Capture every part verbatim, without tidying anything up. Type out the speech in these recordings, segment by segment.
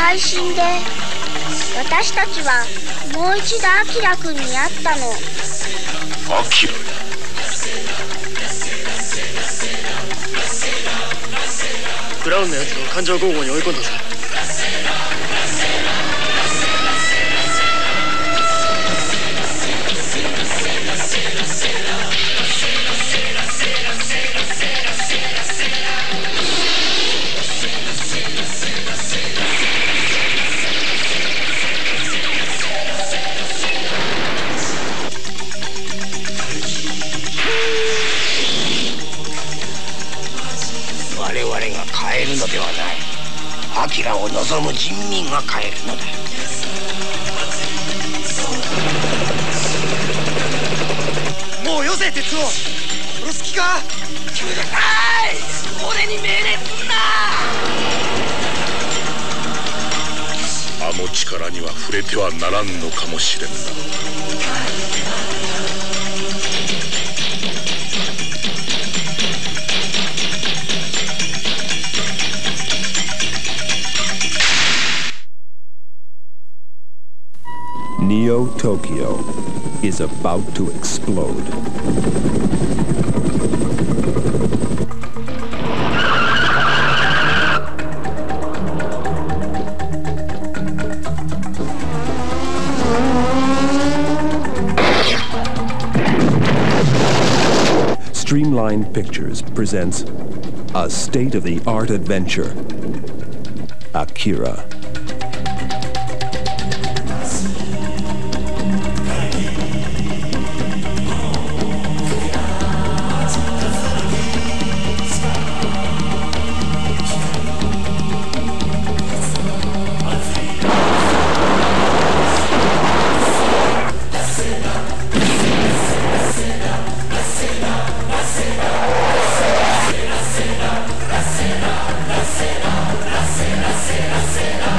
配信で私たちはもう一度アキラくんに会ったの。 アキラ？ ブラウンのやつが感情拷問に追い込んだぞ。 我々が変えるのではない。アキラを望む人民が変えるのだ。 もうよせ鉄を殺す気か。 うるさい、俺に命令すんな。 あの力には触れてはならんのかもしれんな。 Neo Tokyo is about to explode. Streamline Pictures presents a state-of-the-art adventure, Akira. Sena,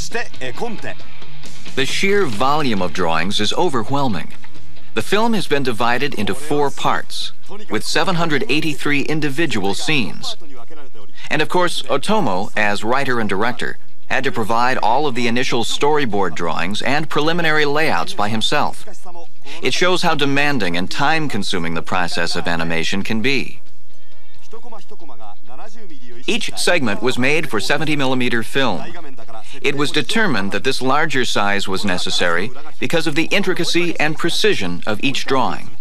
して絵コンテ。 The sheer volume of drawings is overwhelming. The film has been divided into four parts, with seven hundred eighty-three individual scenes. And of course, Otomo, as writer and director, had to provide all of the initial storyboard drawings and preliminary layouts by himself. It shows how demanding and time-consuming the process of animation can be. Each segment was made for seventy millimeter film. It was determined that this larger size was necessary because of the intricacy and precision of each drawing.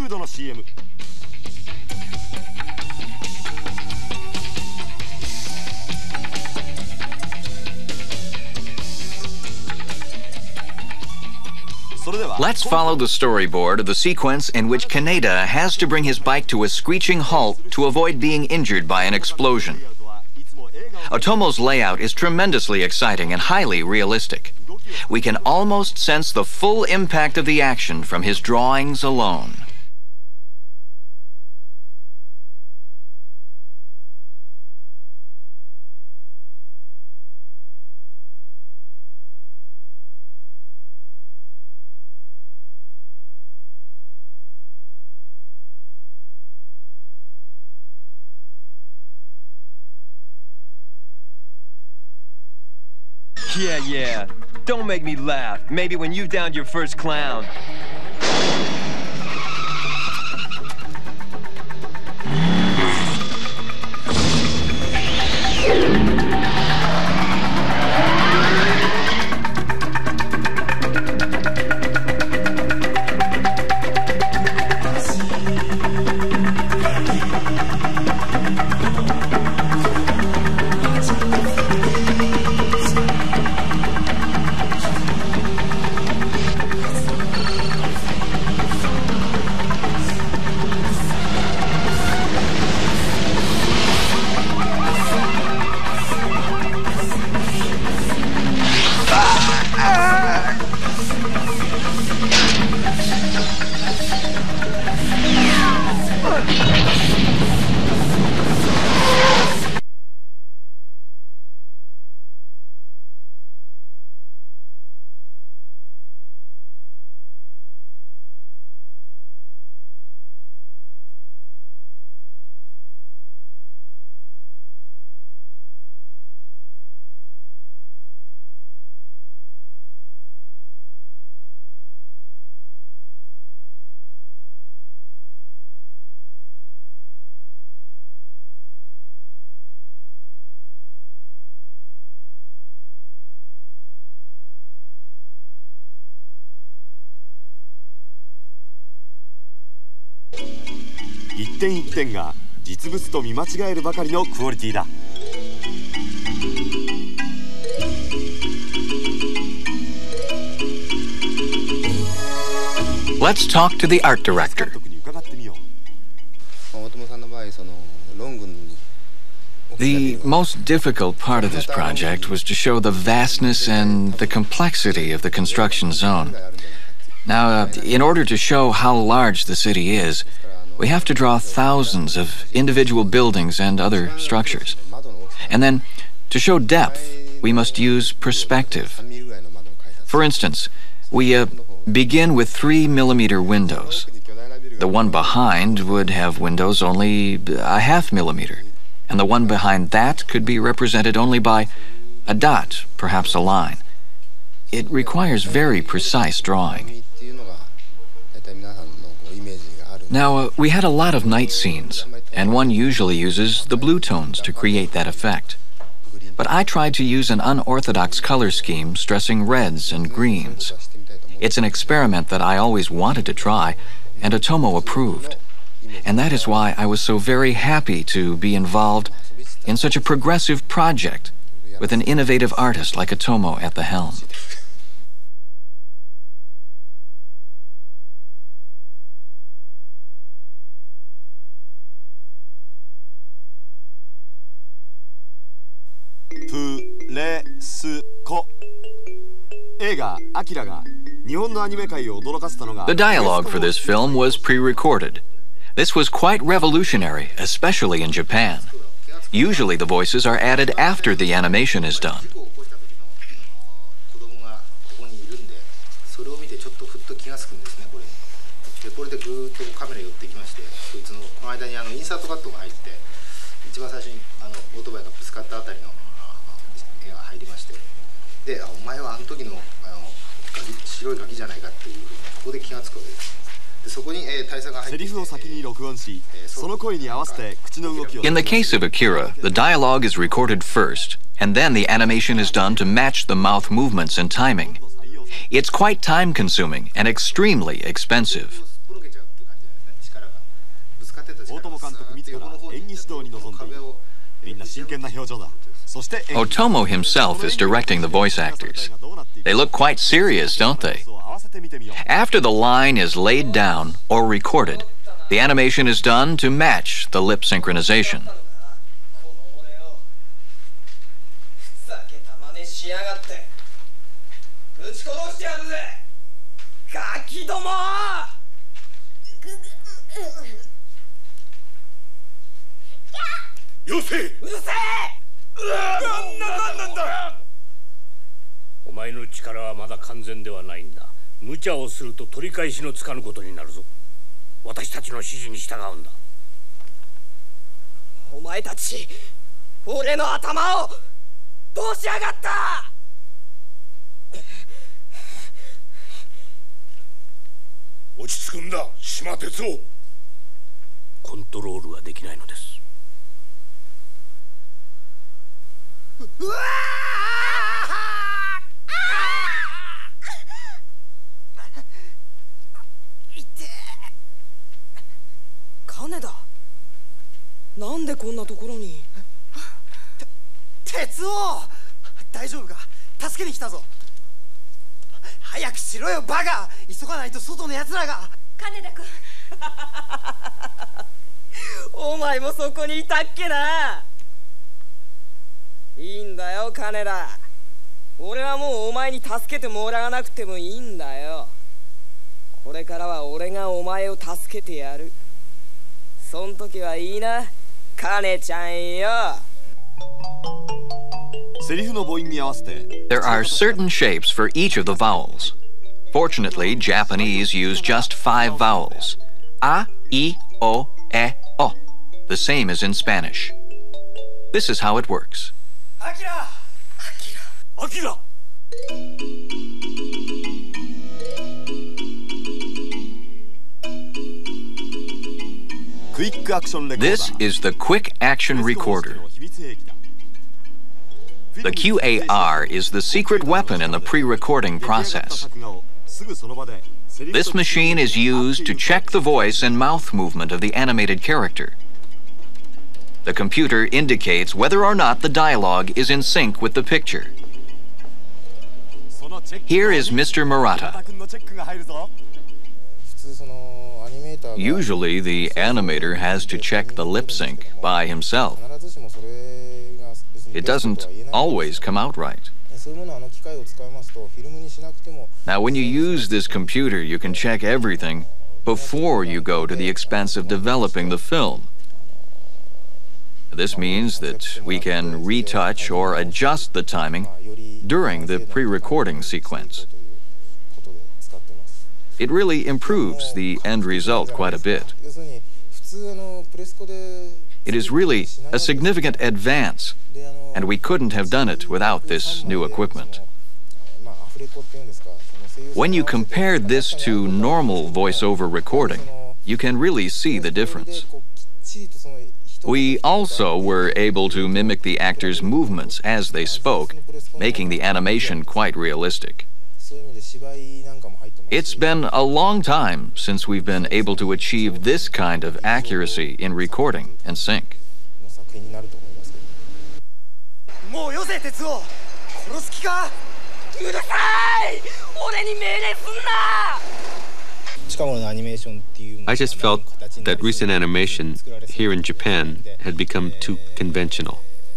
Let's follow the storyboard of the sequence in which Kaneda has to bring his bike to a screeching halt to avoid being injured by an explosion. Otomo's layout is tremendously exciting and highly realistic. We can almost sense the full impact of the action from his drawings alone. Yeah, yeah. Don't make me laugh. Maybe when you downed your first clown. Let's talk to the art director. The most difficult part of this project was to show the vastness and the complexity of the construction zone. Now, uh, in order to show how large the city is, we have to draw thousands of individual buildings and other structures. And then, to show depth, we must use perspective. For instance, we uh, begin with three millimeter windows. The one behind would have windows only a half millimeter, and the one behind that could be represented only by a dot, perhaps a line. It requires very precise drawing. Now, uh, we had a lot of night scenes, and one usually uses the blue tones to create that effect. But I tried to use an unorthodox color scheme stressing reds and greens. It's an experiment that I always wanted to try, and Otomo approved. And that is why I was so very happy to be involved in such a progressive project with an innovative artist like Otomo at the helm. The dialogue for this film was pre-recorded. This was quite revolutionary, especially in Japan. Usually the voices are added after the animation is done. それを見てちょっとふっと気がつくんですね、これ。でこれでぐーっとカメラ寄ってきまして、こいつのこの間にあのインサートカットが入って、一番最初にあのオートバイがぶつかったあたりの絵が入りまして、で、あお前はあの時のあのガキ白いガキじゃないかっていうふうにここで気がつくわけです。でそこに、えー、大佐が入ってきて、セリフを先に録音し、その声に合わせて口の動きを。 In the case of Akira, the dialogue is recorded first, and then the animation is done to match the mouth movements and timing. It's quite time-consuming and extremely expensive. Otomo himself is directing the voice actors. They look quite serious, don't they? After the line is laid down or recorded, the animation is done to match the lip synchronization. Yosei! お前の力はまだ完全ではないんだ。無茶をすると取り返しのつかぬことになるぞ。私たちの指示に従うんだ。 お前たち、俺の頭をどうしやがった！ 落ち着くんだ、島哲夫。コントロールができないのです。 うわー！いて金田、なんでこんなところに。哲夫、大丈夫か？助けに来たぞ。早くしろよバカ、急がないと外のやつらが。 金田君お前もそこにいたっけな。いいんだよ金田、俺はもうお前に助けてもらわなくてもいいんだよ。これからは俺がお前を助けてやる。そん時はいいな、金ちゃんよ。 There are certain shapes for each of the vowels. Fortunately, Japanese use just five vowels. A, I, O, E, O. The same as in Spanish. This is how it works. Akira! Akira! This is the quick action recorder. The Q A R is the secret weapon in the pre-recording process. This machine is used to check the voice and mouth movement of the animated character. The computer indicates whether or not the dialogue is in sync with the picture. Here is Mister Murata. Usually, the animator has to check the lip sync by himself. It doesn't always come out right. Now, when you use this computer, you can check everything before you go to the expense of developing the film. This means that we can retouch or adjust the timing during the pre-recording sequence. It really improves the end result quite a bit. It is really a significant advance, and we couldn't have done it without this new equipment. When you compare this to normal voiceover recording, you can really see the difference. We also were able to mimic the actors' movements as they spoke, making the animation quite realistic. It's been a long time since we've been able to achieve this kind of accuracy in recording and sync. I just felt that recent animation here in Japan had become too conventional.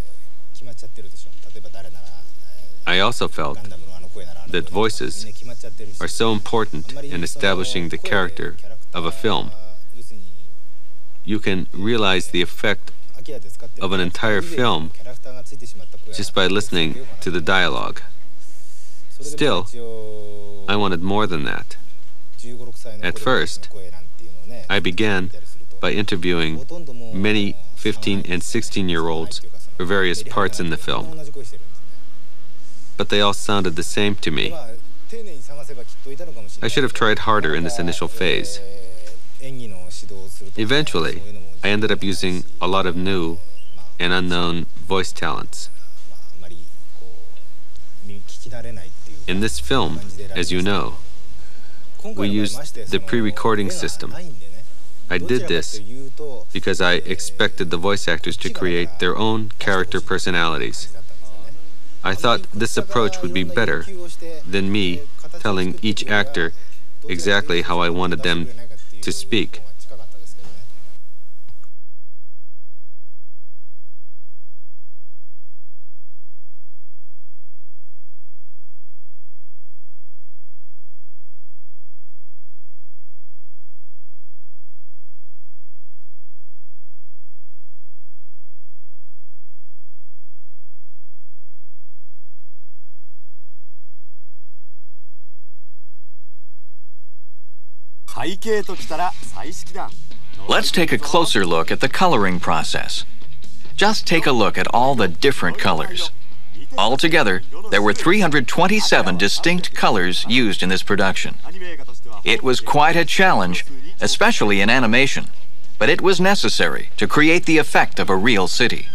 I also felt that voices are so important in establishing the character of a film. You can realize the effect of an entire film just by listening to the dialogue. Still, I wanted more than that. At first, I began by interviewing many fifteen and sixteen-year-olds for various parts in the film, but they all sounded the same to me. I should have tried harder in this initial phase. Eventually, I ended up using a lot of new and unknown voice talents. In this film, as you know, we used the pre-recording system. I did this because I expected the voice actors to create their own character personalities. I thought this approach would be better than me telling each actor exactly how I wanted them to speak. Let's take a closer look at the coloring process. Just take a look at all the different colors. Altogether, there were three hundred twenty-seven distinct colors used in this production. It was quite a challenge, especially in animation, but it was necessary to create the effect of a real city.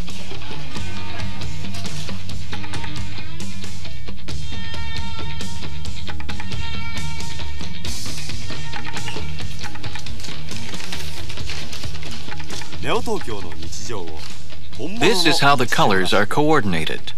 This is how the colors are coordinated.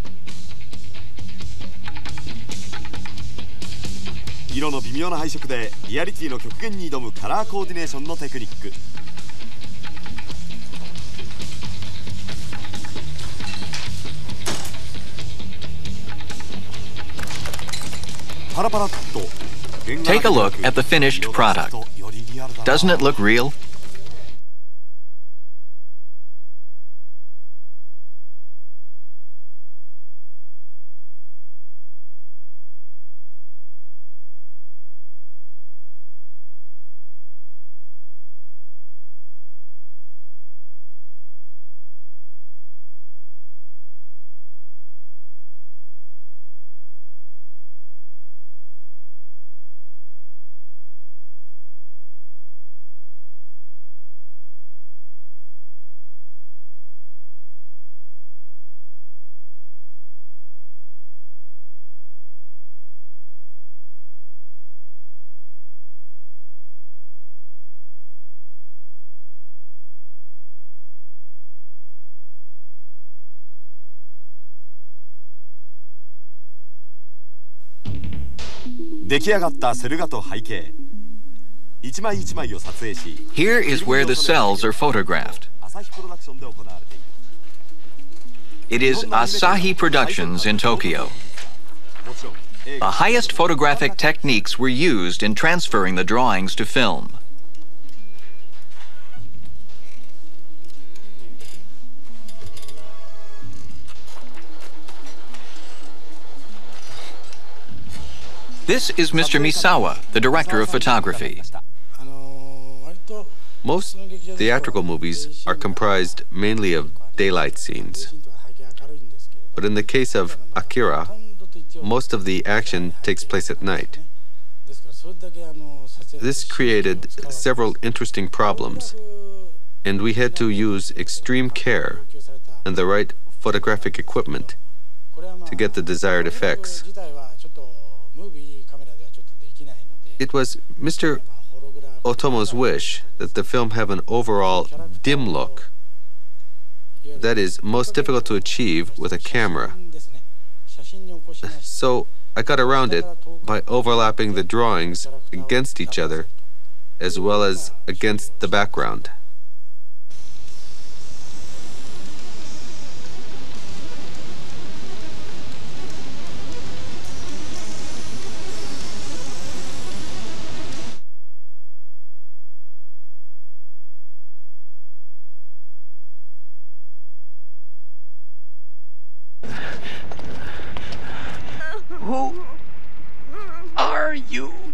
Take a look at the finished product. Doesn't it look real? Here is where the cells are photographed. It is Asahi Productions in Tokyo. The highest photographic techniques were used in transferring the drawings to film. This is Mister Misawa, the director of photography. Most theatrical movies are comprised mainly of daylight scenes. But in the case of Akira, most of the action takes place at night. This created several interesting problems, and we had to use extreme care and the right photographic equipment to get the desired effects. It was Mister Otomo's wish that the film have an overall dim look that is most difficult to achieve with a camera. So I got around it by overlapping the drawings against each other as well as against the background. are you?